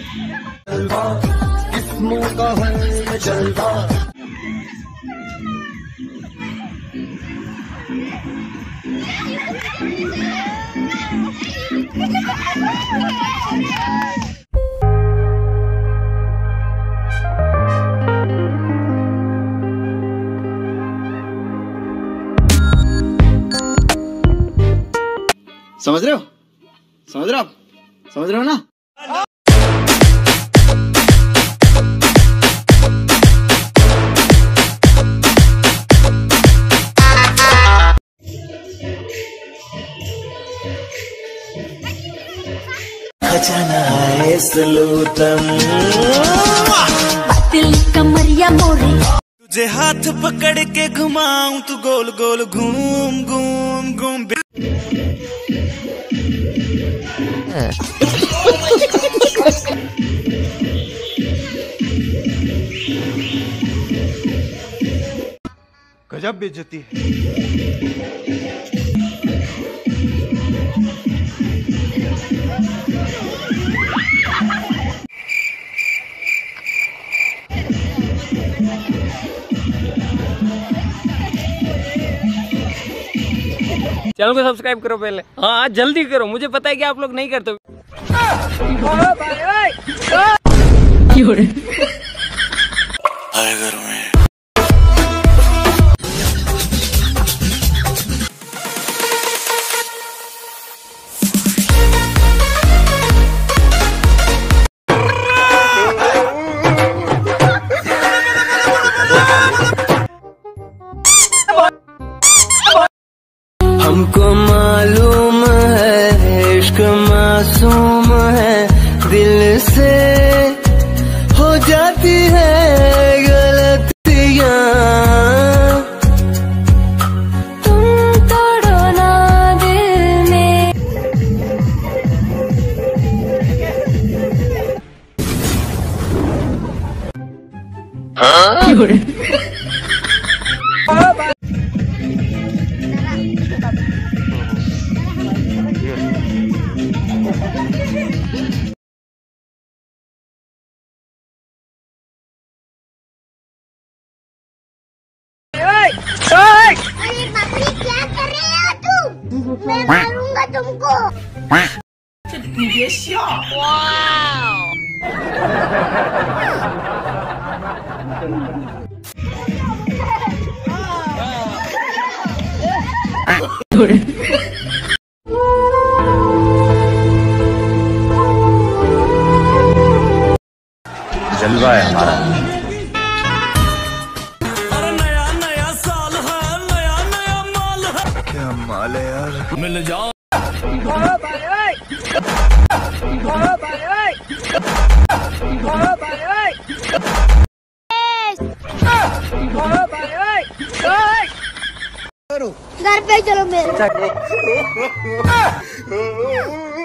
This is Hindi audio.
किस्मों का है जलवा। समझ रहे हो? समझ रहे हो आप? समझ रहे हो ना? खजाना है सलूतम दिल कमरिया मोरे, तुझे हाथ पकड़ के घुमाऊं तू गोल गोल घूम घूम घूम। गजब बेइज्जती है। चैनल को सब्सक्राइब करो पहले। हाँ जल्दी करो, मुझे पता है कि आप लोग नहीं करते। घर में हमको मालूम है इश्क मासूम है, दिल से हो जाती है गलतियाँ। तुम तोड़ो ना दिल में। अरे बकरी क्या कर रहे हो तुम? मैं मारूंगा तुमको। जलवा है हमारा। क्या माल है यार, मिल जाओ। घर पे चलो मेरे।